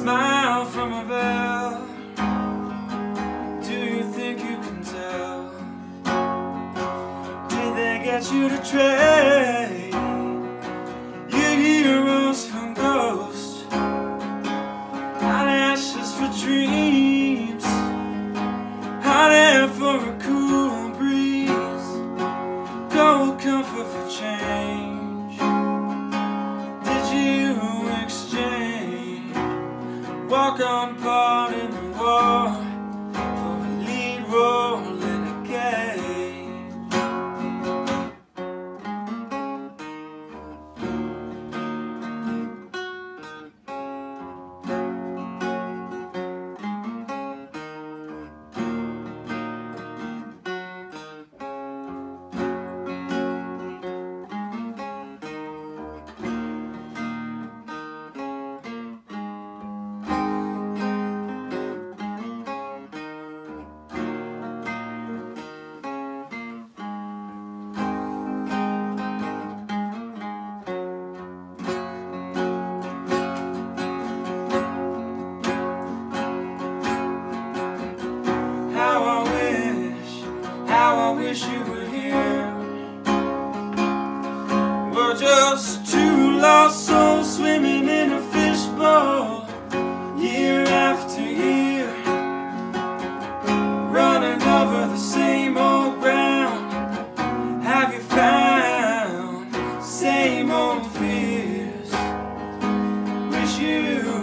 smile from a veil. Do you think you can tell? Did they get you to trade your heroes from ghosts? Hot ashes for dreams, hot air for a cool breeze, gold comfort for change. Did you exchange? Walk on part in the war for a lead role in a game. How I wish you were here. We're just two lost souls swimming in a fishbowl, year after year, running over the same old ground. Have you found same old fears? Wish you